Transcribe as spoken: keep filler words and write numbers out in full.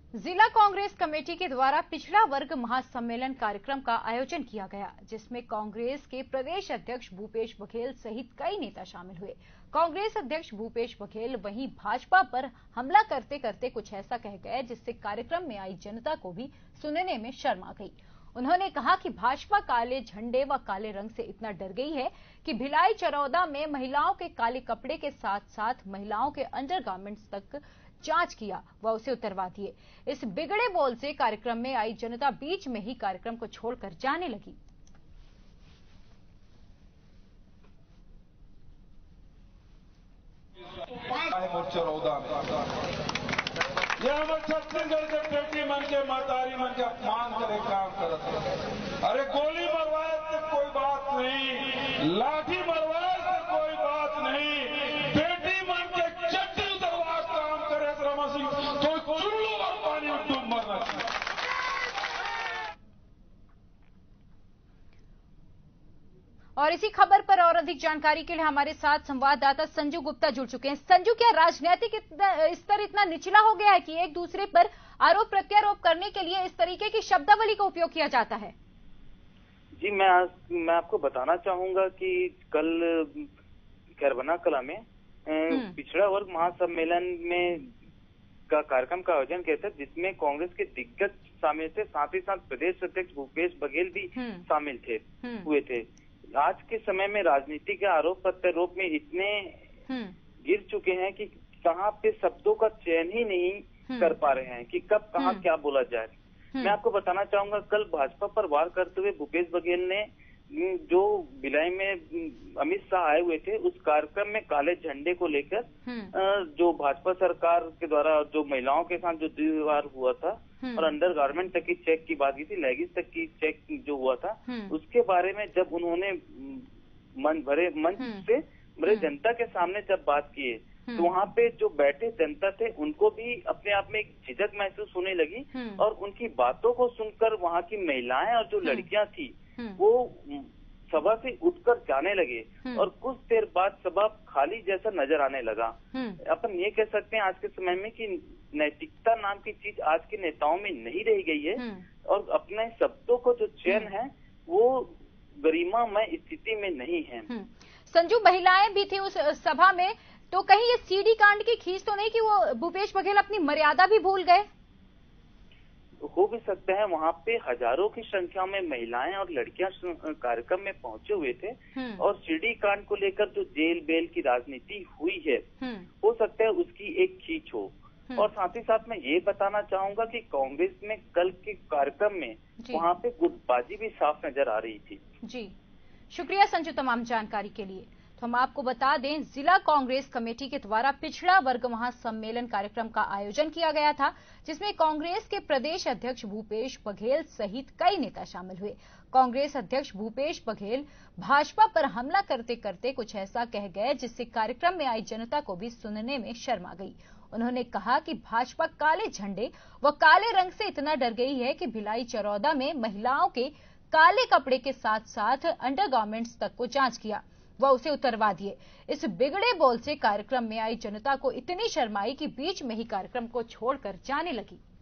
जिला कांग्रेस कमेटी के द्वारा पिछड़ा वर्ग महासम्मेलन कार्यक्रम का आयोजन किया गया, जिसमें कांग्रेस के प्रदेश अध्यक्ष भूपेश बघेल सहित कई नेता शामिल हुए। कांग्रेस अध्यक्ष भूपेश बघेल वहीं भाजपा पर हमला करते करते कुछ ऐसा कह गए जिससे कार्यक्रम में आई जनता को भी सुनने में शर्म आ गई। उन्होंने कहा कि भाजपा काले झंडे व काले रंग से इतना डर गई है कि भिलाई चरौदा में महिलाओं के काले कपड़े के साथ साथ महिलाओं के अंडरगारमेंट्स तक जांच किया व उसे उतरवा दिए। इस बिगड़े बोल से कार्यक्रम में आई जनता बीच में ही कार्यक्रम को छोड़कर जाने लगी। छत्तीसगढ़ के बेटी मन के मातारी मन के अपमान करे काम करत। अरे गोली मरवाए तो कोई बात नहीं, लाठी मरवाए तो कोई बात नहीं, बेटी मन के चट्टी उतरवा काम करे रमा सिंह तो चुल्लू और पानी में डूब मरना चाहिए। और इसी खबर पर और अधिक जानकारी के लिए हमारे साथ संवाददाता संजू गुप्ता जुड़ चुके हैं। संजू, क्या राजनीतिक स्तर इतना निचला हो गया है कि एक दूसरे पर आरोप प्रत्यारोप करने के लिए इस तरीके की शब्दावली का उपयोग किया जाता है? जी, मैं आज मैं आपको बताना चाहूंगा कि कल खैरबना कला में पिछड़ा वर्ग महासम्मेलन में का कार्यक्रम का आयोजन किया था, जिसमें कांग्रेस के दिग्गज शामिल थे, साथ ही साथ प्रदेश अध्यक्ष भूपेश बघेल भी शामिल थे हुए थे। आज के समय में राजनीति के आरोप प्रत्यारोप में इतने गिर चुके हैं कि कहाँ पे शब्दों का चयन ही नहीं कर पा रहे हैं कि कब कहाँ क्या बोला जाए। मैं आपको बताना चाहूंगा, कल भाजपा पर वार करते हुए भूपेश बघेल ने जो भिलाई में अमित शाह आए हुए थे, उस कार्यक्रम में काले झंडे को लेकर जो भाजपा सरकार के द्वारा जो महिलाओं के साथ जो दुर्व्यवहार हुआ था और अंडरगारमेंट तक की चेक की बात की थी, लेगिंग्स तक की चेक जो हुआ था, उसके बारे में जब उन्होंने मन भरे मंच से भरे जनता के सामने जब बात किए, तो वहाँ पे जो बैठे जनता थे उनको भी अपने आप में एक झिझक महसूस होने लगी और उनकी बातों को सुनकर वहाँ की महिलाएं और जो लड़कियां थी वो सभा से उठकर जाने लगे और कुछ देर बाद सभा खाली जैसा नजर आने लगा। अपन ये कह सकते हैं आज के समय में कि नैतिकता नाम की चीज आज के नेताओं में नहीं रह गई है और अपने शब्दों को जो चयन है वो गरिमामय स्थिति में नहीं है। संजू, महिलाएं भी थी उस सभा में, तो कहीं ये सीडी कांड की खींच तो नहीं कि वो भूपेश बघेल अपनी मर्यादा भी भूल गए? हो भी सकता है, वहाँ पे हजारों की संख्या में महिलाएं और लड़कियां कार्यक्रम में पहुंचे हुए थे और सीडी कांड को लेकर जो जेल बेल की राजनीति हुई है, हो सकता है उसकी एक खींच हो। और साथ ही साथ मैं ये बताना चाहूंगा कि कांग्रेस में कल के कार्यक्रम में वहाँ पे गुटबाजी भी साफ नजर आ रही थी। जी, शुक्रिया संजू तमाम जानकारी के लिए। तो हम आपको बता दें, जिला कांग्रेस कमेटी के द्वारा पिछड़ा वर्ग महासम्मेलन कार्यक्रम का आयोजन किया गया था, जिसमें कांग्रेस के प्रदेश अध्यक्ष भूपेश बघेल सहित कई नेता शामिल हुए। कांग्रेस अध्यक्ष भूपेश बघेल भाजपा पर हमला करते करते कुछ ऐसा कह गए जिससे कार्यक्रम में आई जनता को भी सुनने में शर्म आ गई। उन्होंने कहा कि भाजपा काले झंडे व काले रंग से इतना डर गई है कि भिलाई चरौदा में महिलाओं के काले कपड़े के साथ साथ अंडरगारमेंट्स तक को जांच किया वह उसे उतरवा दिए। इस बिगड़े बोल से कार्यक्रम में आई जनता को इतनी शर्म आई कि बीच में ही कार्यक्रम को छोड़कर जाने लगी।